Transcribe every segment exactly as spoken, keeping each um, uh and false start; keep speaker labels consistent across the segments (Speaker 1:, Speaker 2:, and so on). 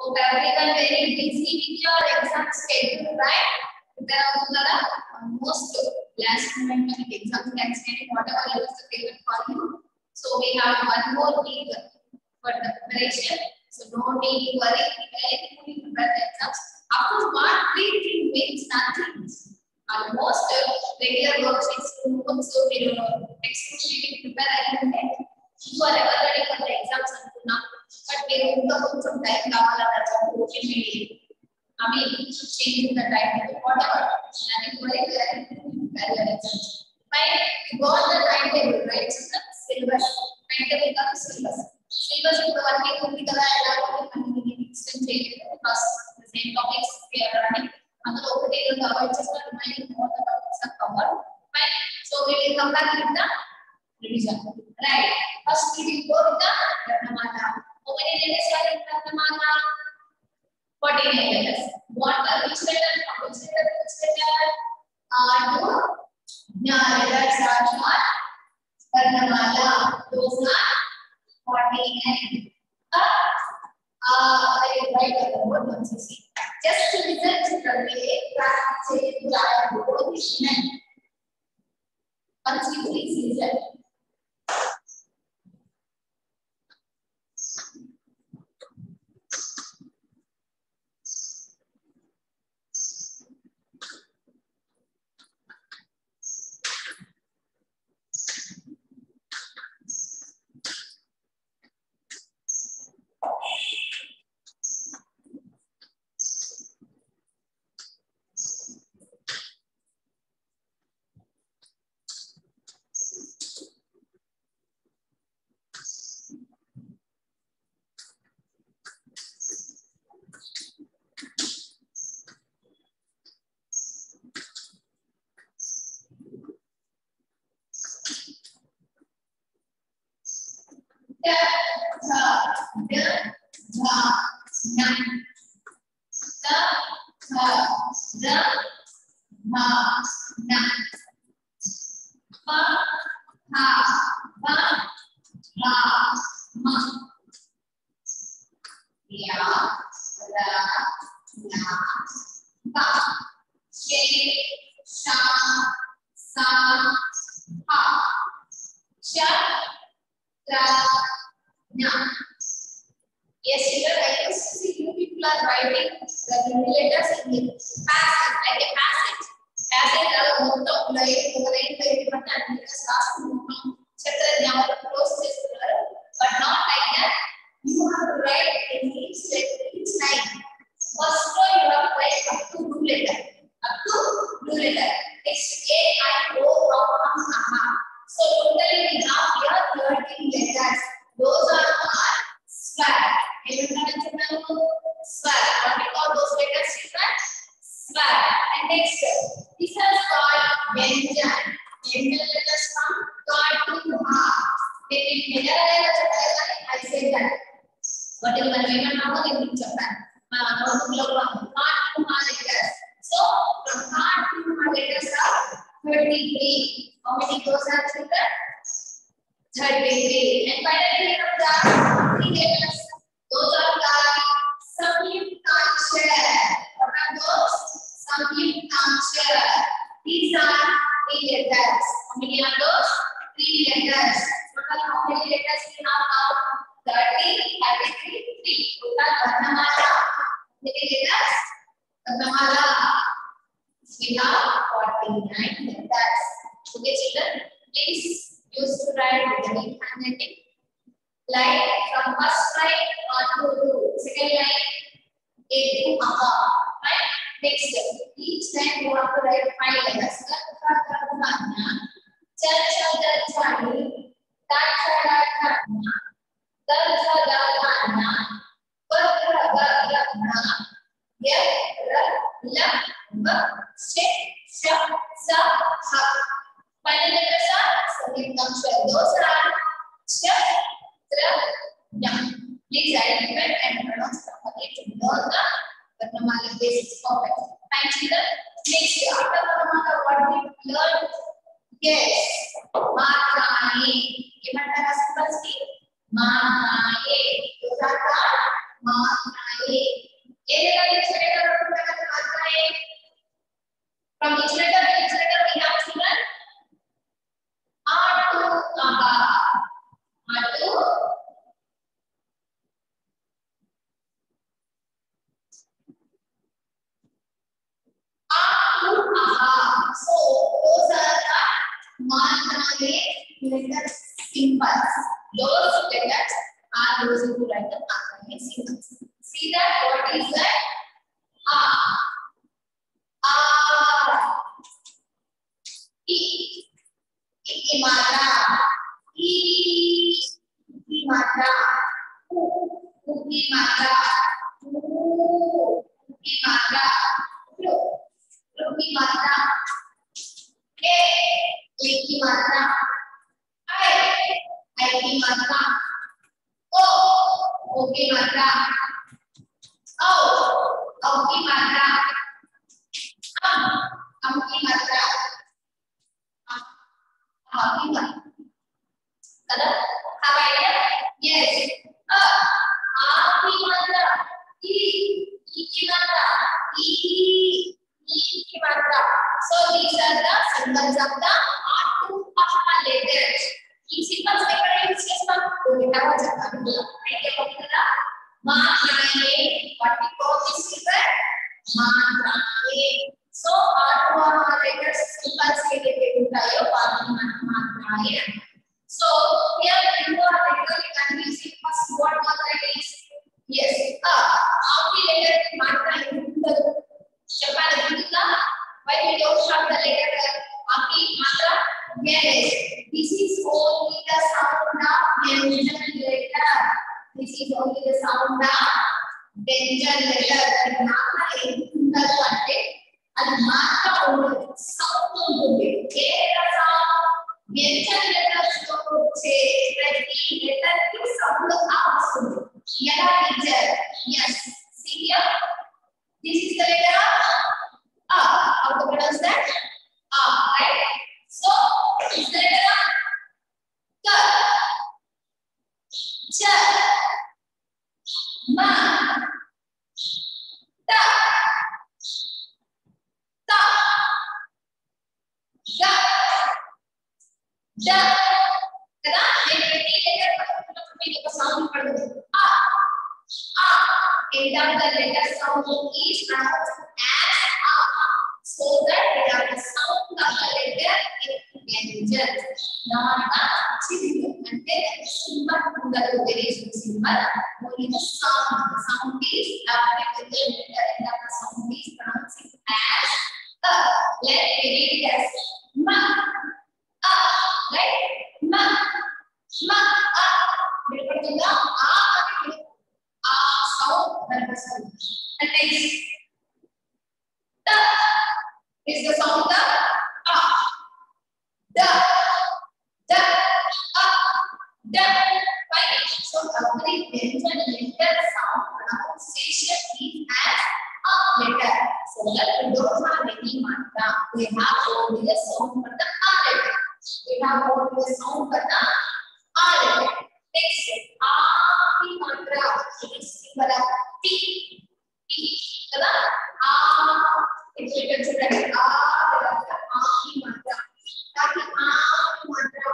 Speaker 1: Hope everyone very busy with your exam schedule, right? Prepare అవుతున్నారా? Almost last moment మనకి exam cancel whatever is the favorite for you. So we have one more week for the preparation. So no need to worry. Prepare prepare the exams. Up to one week it means nothing. Almost regular worksheets notes so we textbook sheet prepare అయ్యిందంటే you are ever ready for the exams అనుకున్నా but మీరు ఇంకా కొంచెం time కావాలన్నారు social media I mean changing the time whatever and very very very exams fine you got the timetable right syllabus timetable का syllabus syllabus ఇప్పుడు one week ఉంది కదా ఎలా మనకి ఎక్స్టెండ్ చేయలేదు because the same topics we are running అందులో ఒకటి ఏదో కవర్ చేస్తాం remaining all the topics are covered fine so we will come back with the revision right first we will go with the Ratnamala. How many letters are in Ratnamala? fourteen letters. What are which letters? Which letter? Which letter? Are no Nya letters are not Ratnamala. Those are fourteen. Uh, uh, I will write the word once you see. Just to listen to the way practice to our position. Once you please listen. Da, da, da, da, na. Da, da, da, ma, na. Pa, ha, ba, ra, ma. Ya, ra, na, ba. She, sha, sa, ha. Sha, ra, na. Yes, children, I used to see you people are writing the Hindi letters in passage, like a passage. Passage are motto, like overline, like but and just last motto. Chapter now close chapter, but not like that. You have to write in each each line. First row you have to write up to blue letter, up to blue letter. It's A I O from Aha. So totally we have here thirteen letters. Those are our swag. Swag. What we call those letters? Swag. And next, this is called Vyanjan. Vyanjan letters from God to Ha. I said that. Whatever Vyanjan now, they will Japan. God to Ha letters. So from God to Ha letters are thirty-three. How many those are children? thirty-three. And finally, we have the three letters. Those are the Samyuktaksha. What are those? Samyuktaksha. These are three letters. How many are those? Three letters. Total how many letters we have now? thirty, thirty-three, three. Total Varnamala. How many letters? Varnamala. We have forty-nine letters. Okay, children. Please use to write with the neat handwriting. Like from first line on to second line A to Aha. Right? Next step. Each time you have to write five letters. Karna, Chachadachani, Tachadachana, Tachadachana, Padragadana, Yara, La, Ma, She, Sha, Sa, Ha. Final letters are Samyuktaksha. Those are Sha, Tra, Na. Please identify and pronounce properly to learn the Varnamala basics perfect. Fine, children. Next, after Varnamala, what we learn? Yes, Matraye. Gimana symbols? Matraye. Those are the Matraye. letters symbols. Those letters are used to write the Matra symbols. See that? What is that? A, A, E, E Matra, E, E Matra, U, U Matra, U, U Matra, Ru, Ru Matra, A, A Matra, I, I Matra, O, O Matra, O, O Matra, Am, Am Matra, Am Matra. Kada? Apa ya? Yes. A, A Matra, E, E Matra, E, E Matra. So these are the symbols of the Atupapa letters. These symbols ever use chestam? Kita baca dulu. Idea apa kita? Matraye. What we call this symbol? Matraye. So Atupapa letters symbols ke लिए बताइए Matraye. So here in the letter we can use it first. What matra is? Yes. A. Api letter matra is Japan Buddha. Why we don't start the letter Api matra? Yes. This is only the sound of Vyanjan letter. This is only the sound of Vyanjan letter. And matra is the one. And matra only sound only. There sound Vyanjan letters to say every letter is sound out. Yada teacher. Yes. See here. This is the letter A. How to pronounce that? A, right? So, this is the letter K, Ch, Ma, Ta, Ta, Ga, Da. Kada? Every letter kita sound पढ़ दो. A, A. End of the letter sound is pronounced as A, so that we have the sound of the letter in Vyanjan, not the symbol. And then symbol under the symbol, only the sound. The sound is after the letter end of the sound is pronounced as A. Let me read it as Ma, A, right? Ma, Ma, A. Repeat the A. A sound and the sound. And next, Da is the sound of A. Da, da, A, da. Right? So every Vyanjan letter sound pronunciation is as A letter. So that we don't have any matra. We have only the sound for the A letter. We have only the sound for the A letter. Next, A matra is symbol of T. T. Kada? A. If you consider it, A. A matra. That is A matra.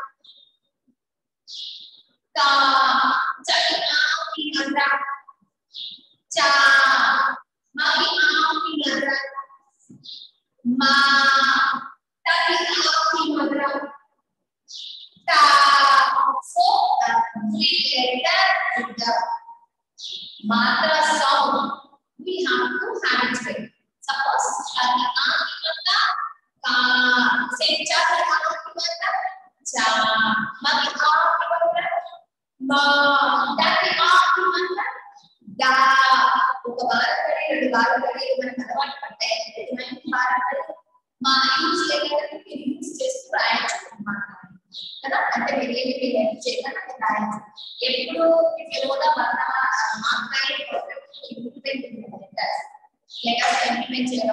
Speaker 1: Ta. Cha. A matra. Cha. Ma. A matra. Ma. Ta. A matra. Ta. So, the three letters with the matra sound, we have to hand it right. Suppose, Shadi A matra, Ka. Say, Cha matra, Cha. Ma matra, Ma. Da matra, Da. ఒక బార్ కరే రెండు bar కరే మన అలవాటు పట్టాయి రెండు bar కరే మా use చేయడానికి యూజ్ చేస్తూ రాయొచ్చు అన్నమాట కదా అంటే మీరు ఏమి మీరు చేయడానికి రాయొచ్చు ఎప్పుడు తెలుగులో మన మాట్లాడే పర్ఫెక్ట్ ఇంప్లిమెంట్ చేయాలి let us implement చేయడం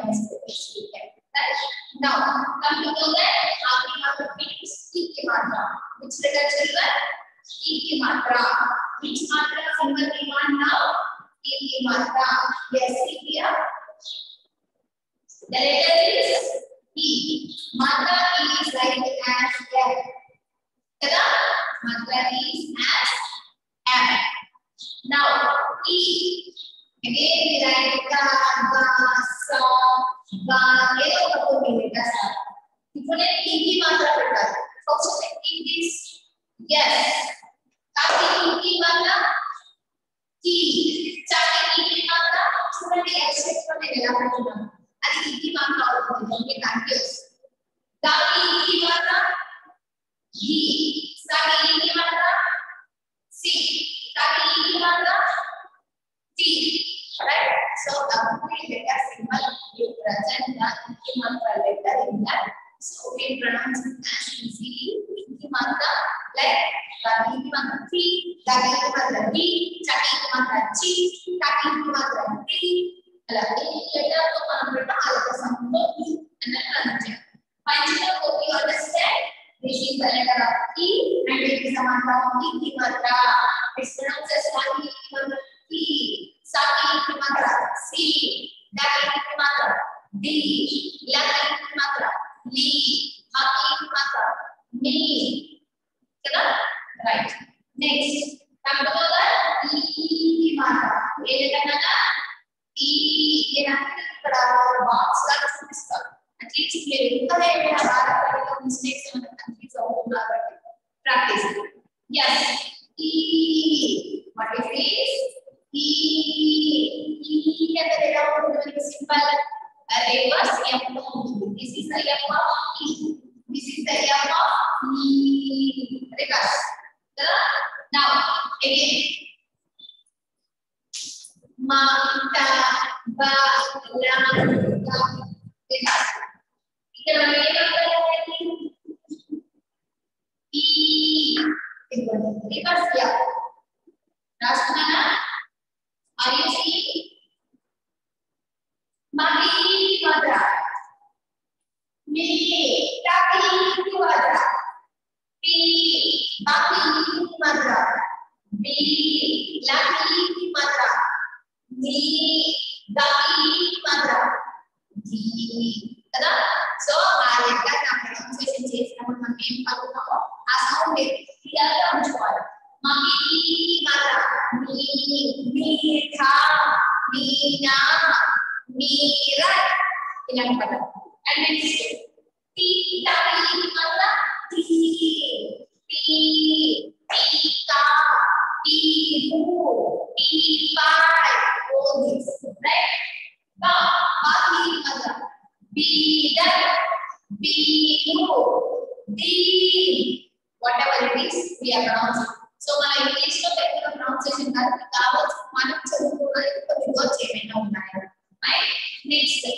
Speaker 1: now coming to that aapki matra means e ki matra which letter children e ki matra which matra symbol we want now e ki matra yes see here the letter is e matra is like as f kada matra is as f now e again we write ka ba sa ba ఏదో ఒక meaning కదా ఇప్పుడు నేను ఈ కి మాత్రం పెట్టాలి First thing is yes. Kaki ini mana? Ki. Kaki ini mana? Cuma di exit pun di dalam cuma. Ada ini mana orang yang kita use. Kaki ini mana? Ki. Kaki ini mana? Si. Kaki ini mana? Ti. Right? So every letter symbol you present the Hindi mantra letter in that. So we pronounce it as easily. Hindi mantra like kaki ini mantra Ti, kaki ini mantra Di, kaki ini mantra Ci, kaki ini mantra Ti. Alah, ini letter to మనం పెట్టాలి సమయంలో ఈ అన్నట్టు Finally, hope you understand. This is the letter of E and it is a mantra of Hindi mantra. It's pronounced as kaki ini mantra Ti. Saki mantra C, Daki mantra D, Laki mantra Li, Haki mantra Mi. Right. Next, come to the E mantra. Ini mana? E ini kita box lalu semester. At least kita ada yang ada pada mistakes yang kita bisa practice. Yes. E. What is this? E, E and the letter of the symbol reverse M. This is the M of E. This is the M of E. Reverse. Now again. Ma, ta, ba, la, ga. Reverse. Kita lagi E. Reverse ya. Last mana? Are you seeing? Maki mantra. Mi, taki mantra. Pi, baki mantra. Bi, laki mantra. Mi, daki mantra. Di. Kada? So, our letter na pronunciation చేసినప్పుడు మనం ఏం పలుకుతామో ఆ sound clear గా ఉంచుకోవాలి. Maki mantra. Mi, Mitha, Meena, Meera. Ilang kata. And next, Ti, Taki mantra. Ti, Ti, Tika, Tibu, Tipai. All this, right? Now, Maki mantra. Bidan, Binu, Di. Whatever it is, we are pronouncing. So మన English లో పెట్టిన pronunciation దానికి కావాల్సిన మనం చదువుకోవాలి కొద్దిగా ఏమైనా ఉన్నాయా రైట్ నెక్స్ట్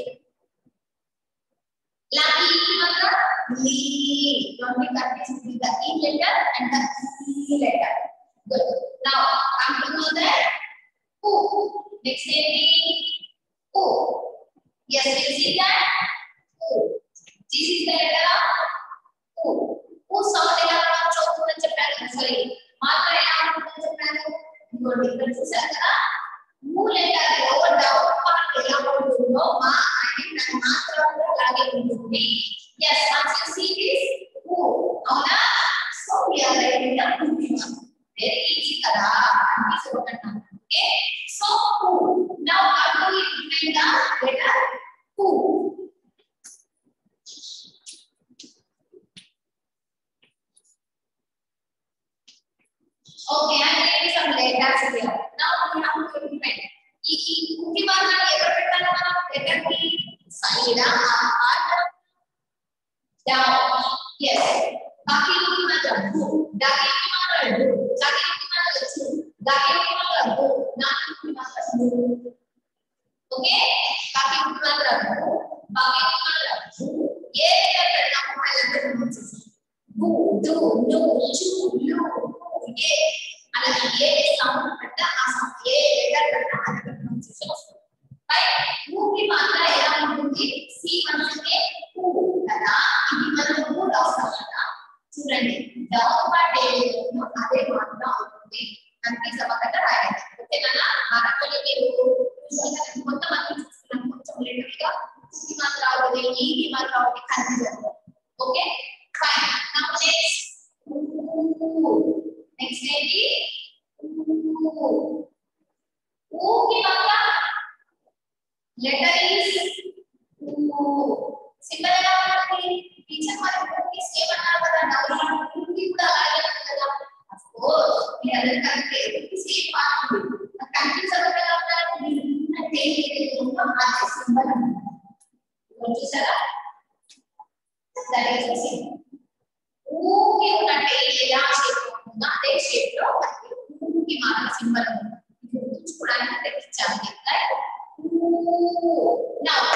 Speaker 1: లకి mantra li don't be confused with the e letter and the e letter good now come to know that u next name u yes you see that u this is the letter u u sound ఎలా చదువుతున్నా చెప్పాను sorry మాత్రం ఎలా ఉంటుందో చెప్పాను ఇంకోటి ఇక్కడ చూసారు కదా ఊ లెటర్ లోవర్ డౌన్ పార్ట్ ఎలా ఉంటుందో మా అంటే దాని మాత్రం కూడా అలాగే ఉంటుంది yes as you see this ఊ అవునా so we are writing the ఊ very easy కదా అన్ని చూడండి ఓకే సో ఊ now how do we define the letter ఊ Okay, I am giving some letters here. Now we have to implement. ఈ ఈ కుకి మార్గాన్ని ఎక్కడ పెట్టాలి మనం లెటర్ కి సైడ్ అప్ డౌన్ yes బాకీ కుకి మార్గం దాకి కుకి మార్గం జాకి కుకి మార్గం దాకి కుకి మార్గం నాకి కుకి మార్గం ఓకే బాకీ కుకి మార్గం బాకీ కుకి మార్గం ఏ లెటర్ పెడతామో ఆ లెటర్ ప్రొనౌన్స్ గు డు ను చు లు ఏ అలా ఏ సౌండ్ అంటే ఆ సౌండ్ ఏ లెటర్ అంటే ఆ లెటర్ ప్రొనౌన్సియేషన్ వస్తుంది రైట్ ఊ కి మాత్రం ఎలా ఉంటుంది సి మనకి ఊ కదా ఇది మనం ఊ రాస్తాం కదా చూడండి డౌన్ పార్ట్ ఏదో అదే మాత్రం అవుతుంది అంటే సమకట రాయాలి ఓకేనా ఆక్చువల్లీ మీరు కొంతమంది చూస్తున్నాం కొంచెం లేటర్ గా సి మాత్రం అవుతుంది ఈ కి మాత్రం అవుతుంది confusion okay fine now next next ఏంటి ఊ కి మాత్రం లెటర్ ఇస్ ఊ సింబల్ ఎలా ఉంటుంది టీచర్ మరి మూవీ సేమ్ అన్నారు కదా డౌన్ మూవీ కూడా అలాగే ఉంది కదా ఆఫ్ కోర్స్ మీ అందరికీ కరెక్ట్ సేమ్ పార్ట్ కన్ఫ్యూజ్ అవ్వకుండా ఉంటారు అంటే ఏదైతే ఉందో అదే సింబల్ అన్నమాట చూసారా దట్ ఈస్ ద సేమ్ ఊకి ఉన్నట్టే ఎలా షేప్ ఉంటుందో అదే షేప్ లో ఊకి మాత్రం సింబల్ ఉంది ఇది గుర్తుంచుకోవడానికి తెచ్చాను రైట్ నౌ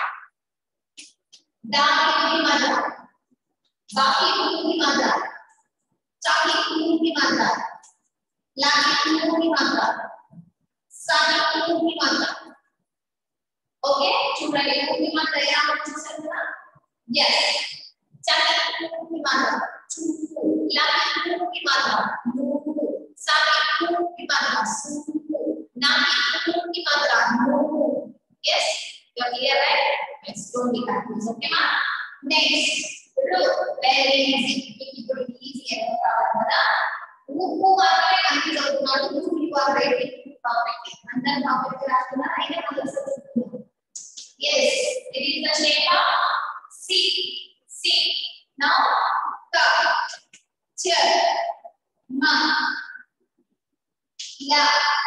Speaker 1: దాకి మధ్య బాకి ఊకి మధ్య చాకి ఊకి మధ్య లాకి ఊకి మధ్య సాకి ఊకి మధ్య ఓకే చూడండి ఊకి మధ్య ఎలా చూసారు కదా yes చాకి ఊకి మధ్య చూపు లాకి ఊకి మధ్య మూపు సాకి ఊకి మధ్య సూపు నాకి ఊకి మధ్య మూపు yes you are clear right let's go the practice okay ma next look very easy ఇప్పుడు easy ఎలా కావాలి కదా ఊపు మాత్రమే కన్ఫ్యూజ్ అవుతున్నాడు you are ready perfect అందరూ పర్ఫెక్ట్ రాస్తున్నారు అయినా మనం చదువుతున్నాం yes it is the shape of C C now ka cha ma la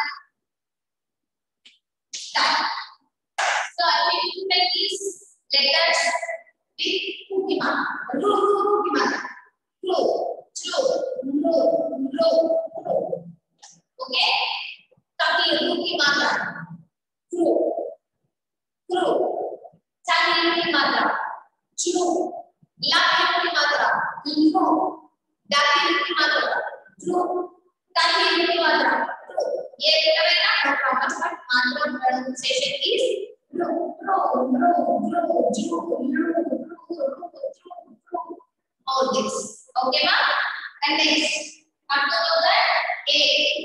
Speaker 1: ta so I will do like these letters with ukima ru ukima ru chu ru ru okay tapi ukima ru ru chani ukima chu la ukima ru da ukima ru tani ukima ru ye విధమైన problems but మాత్రం pronunciation is రు రు రు రు జు రు రు రు all this okay ma and next after that a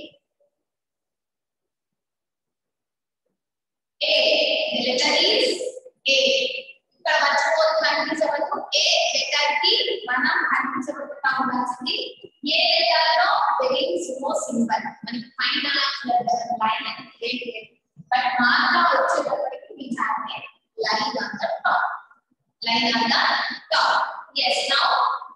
Speaker 1: a the letter is a ఇక్కడ మర్చిపోతున్న కనిపించవచ్చు a లెటర్ కి మనం కనిపించకుండా ఉండాల్సింది ఏ లెటర్ లో there is no symbol మనకి పైన లైన్ అనేది లేదు బట్ మార్క్ వచ్చేటప్పటికి we have a line on the top line on the top yes now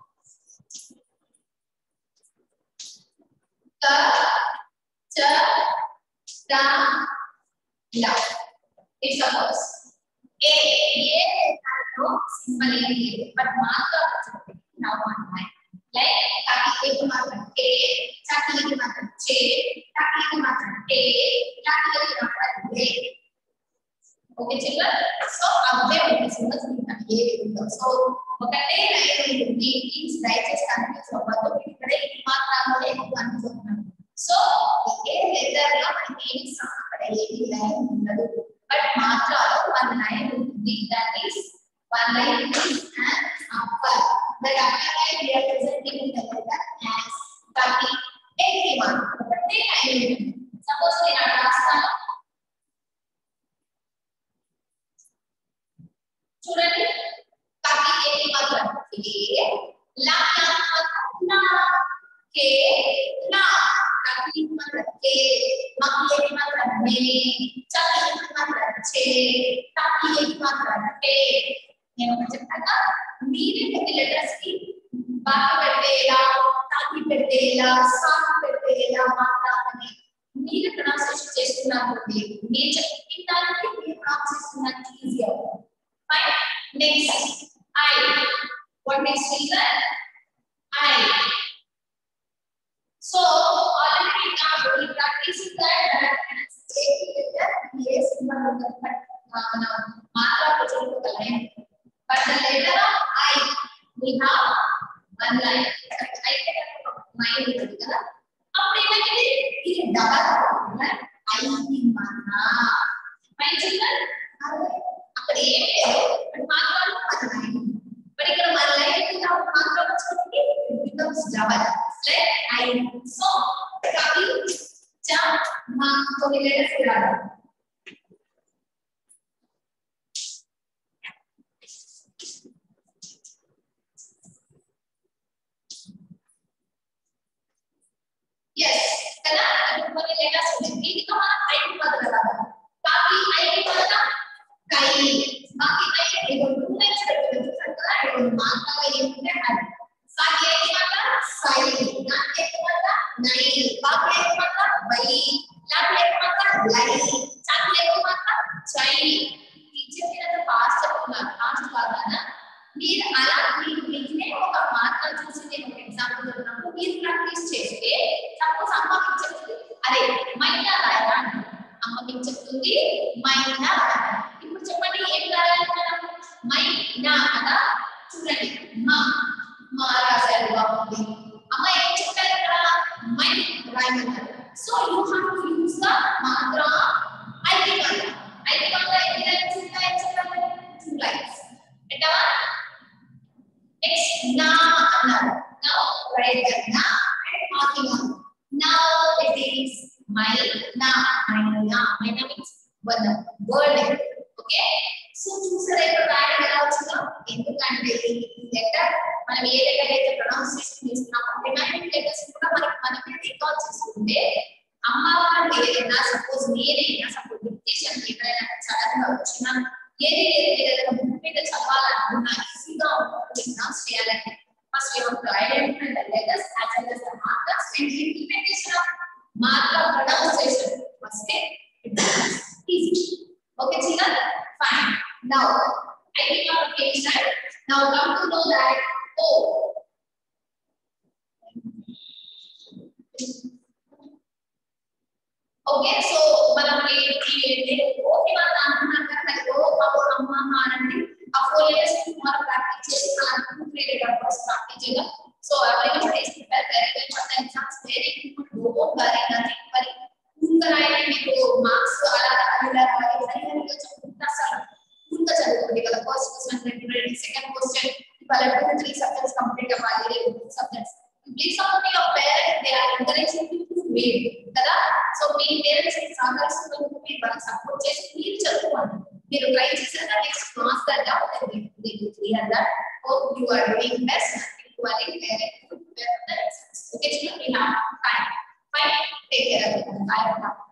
Speaker 1: ta cha ta la it's suppose a a no symbol is but mark వచ్చేటప్పటికి now one line like taki ek matram a chaki ek matram che taki ek matram a taki ek matram a okay children so abbe one symbols ఉంటాయి ఏ విధంగా so ఒకటే line ఉంది please దయచేసి confuse అవ్వద్దు ఇక్కడ ఈ మాత్రాలే కన్ఫ్యూజ్ అవుతున్నాను సో ఏ లెటర్ లో మనకి ఏం అక్కడ ఏది లైన్ ఉండదు బట్ మాత్రాలో వన్ లైన్ ఉంటుంది that is one line is an upper the upper line we are presenting in the letter as thirty eighty-one ఒకటే లైన్ సపోజ్ నేను అలా రాస్తాను చూడండి thirty eighty-one ఇది లా నా కే నా thirty eighty-one కే మకి eighty-one మే చకి eighty-one చే thirty eighty-one కే నేను చెప్తాను మీరే ప్రతి లెటర్స్ కి బాకి పెట్టేలా తాకి పెట్టేలా సాకి పెట్టేలా మాట్లాడాలి మీరు ప్రొనౌన్సియేషన్ చేస్తున్నారు మీరు చెప్పిన దానికి మీరు ప్రొనౌన్స్ చేస్తున్నట్టు ఈజీ అవుతుంది ఫైన్ నెక్స్ట్ ఐ వాట్ నెక్స్ట్ ఇస్ ఐ సో ఆల్రెడీ నా ఈ ప్రాక్టీస్ దట్ ఏ సింబల్ ఉంటుంది మన మాట్లాడే చోటు ఒక line but the letter of I we have one line I line ఉంది కదా అప్పుడు ఏమైంది ఇది డబల్ I ని మాత్రా మై చిల్డ్రన్ అక్కడ ఏం లేదు బట్ మాత్రాలు one line బట్ ఇక్కడ one line కి మాత్రం వచ్చేది becomes double like I so కవి చ మా కొన్ని లెటర్స్ రాదు yes కదా ఇప్పుడు కొన్ని లెటర్స్ ఉన్నాయి దీనితో మనం ఐ కి బదులుగా కాకి ఐ కి బదులుగా కై మాకి ఐ కి రెండు లైన్స్ పెట్టవచ్చు కదా రెండు మాత్రలు ఏముంటే అది సాగే ఏమన్నా సై నాకే ఏమన్నా నై బాకే ఏమన్నా బై లాకే ఏమన్నా లై చాకే ఏమన్నా చై టీచర్ కింద పాస్ట్ చెప్తున్నా పాస్ట్ కాదనా మీరు అలా మీరు మీనే ఒక మాత్ర చూసి నేను ఒక ఎగ్జాంపుల్ చెప్తున్నప్పుడు మీరు ప్రాక్టీస్ చేస్తే సపోజ్ అమ్మ మీకు చెప్తుంది అరే మైనా రాయరా అమ్మ మీకు చెప్తుంది మైనా ఇప్పుడు చెప్పండి ఏం రాయాలి మనం మైనా అదా చూడండి మా మా రాశారు బాగుంది అమ్మ ఏం చెప్పారు ఇక్కడ మై రాయమన్నారు so you have to use the మాత్ర ఐడి వన్ ఐడి వన్ లో ఎన్ని లైన్స్ ఉంటాయి చెప్పండి టూ లైన్స్ పెట్టవా నెక్స్ట్ నా అన్నారు నౌ రైట్ దట్ నా and marking on now it is మై నా మైనా మైనా means one word okay so చూసారా ఇక్కడ రాయడం ఎలా వచ్చిందో ఎందుకంటే ఈ లెటర్ మనం ఏ లెటర్ అయితే ప్రొనౌన్సియేషన్ చేస్తున్నామో రిమైనింగ్ లెటర్స్ కూడా మనకి మనమే రికాల్ చేసుకుంటే అమ్మ వాళ్ళు ఏదైనా సపోజ్ నేనైనా సపోజ్ డిక్టేషన్ ఏదైనా సడన్ గా వచ్చినా ఏది ఏదైనా బుక్ మీద చదవాలనుకున్నా ఈజీగా ఉంటుంది ఎగ్జామ్స్ చేయాలంటే first you have to identify the letters as well as the markers and implementation of marker pronunciation వస్తే it is easy okay children fine now I think you have finished that. Now come to know that O. Okay, so మనం ఏంటి అంటే O కి మనం అనుకున్నాం కదా O అప్పుడు అమ్మ అనండి ఆ four letters ని మనం ప్రాక్టీస్ చేసి ఆ two three letter first practice చేద్దాం. So everyone stays prepared very well for the exams. Very good. Don't worry, nothing worry. ఇంకా రాయని మీకు మార్క్స్ అలా అలా రాయాలి సరిగ్గా చెప్తా సార్ ఇంకా చదువుకోండి కదా first question second second question ఇవాళ టూ త్రీ సబ్జెక్ట్స్ కంప్లీట్ అవ్వాలి subjects please support your parents they are encouraging you to read కదా సో మీ పేరెంట్స్ ని సహకరిస్తున్నందుకు మీరు వాళ్ళకి సపోర్ట్ చేసి మీరు చదువుకోండి మీరు ట్రై చేశాక next class the doubt and they will clear that hope you are doing best equally very good okay children we have time fine take care of you by